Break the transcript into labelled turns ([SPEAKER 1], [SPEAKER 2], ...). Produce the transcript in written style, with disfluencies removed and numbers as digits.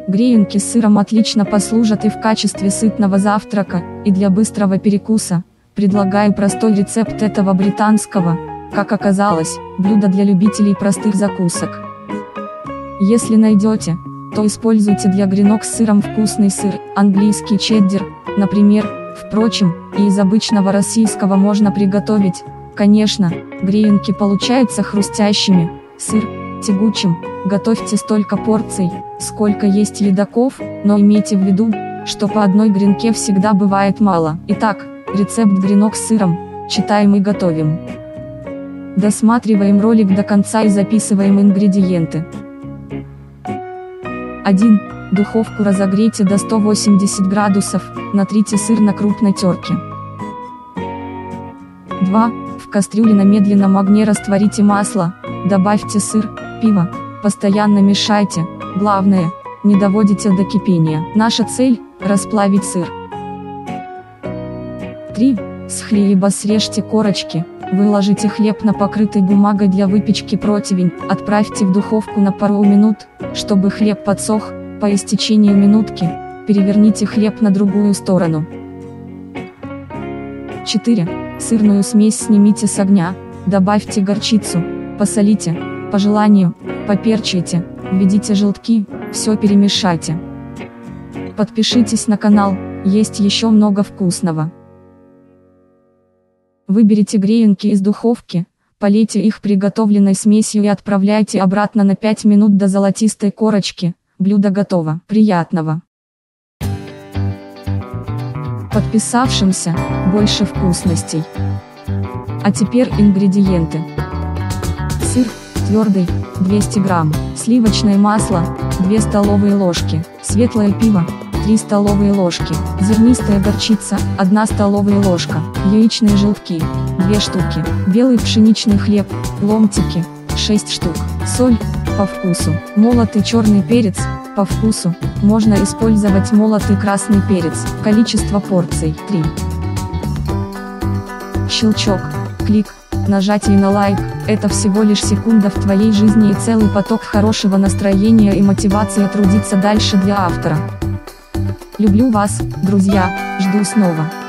[SPEAKER 1] Гренки с сыром отлично послужат и в качестве сытного завтрака, и для быстрого перекуса. Предлагаю простой рецепт этого британского, как оказалось, блюда для любителей простых закусок. Если найдете, то используйте для гренок с сыром вкусный сыр, английский чеддер, например. Впрочем, и из обычного российского можно приготовить. Конечно, гренки получаются хрустящими, сыр тягучим. Готовьте столько порций, сколько есть едоков, но имейте в виду, что по одной гренке всегда бывает мало. Итак, рецепт гренок с сыром, читаем и готовим. Досматриваем ролик до конца и записываем ингредиенты. 1. Духовку разогрейте до 180 градусов, натрите сыр на крупной терке. 2. В кастрюле на медленном огне растворите масло, добавьте сыр, пиво, постоянно мешайте, главное, не доводите до кипения. Наша цель – расплавить сыр. 3. С хлеба срежьте корочки, выложите хлеб на покрытый бумагой для выпечки противень, отправьте в духовку на пару минут, чтобы хлеб подсох. По истечению минутки, переверните хлеб на другую сторону. 4. Сырную смесь снимите с огня, добавьте горчицу, посолите, по желанию, поперчите, введите желтки, все перемешайте. Подпишитесь на канал, есть еще много вкусного. Выберите гренки из духовки, полейте их приготовленной смесью и отправляйте обратно на 5 минут до золотистой корочки. Блюдо готово. Приятного! Подписавшимся больше вкусностей. А теперь ингредиенты. Сыр твердый 200 грамм, сливочное масло 2 столовые ложки, светлое пиво 3 столовые ложки, зернистая горчица 1 столовая ложка, яичные желтки 2 штуки, белый пшеничный хлеб, ломтики 6 штук, соль по вкусу, молотый черный перец по вкусу, можно использовать молотый красный перец, количество порций 3. Щелчок, клик, нажатие на лайк – это всего лишь секунда в твоей жизни и целый поток хорошего настроения и мотивации трудиться дальше для автора. Люблю вас, друзья, жду снова.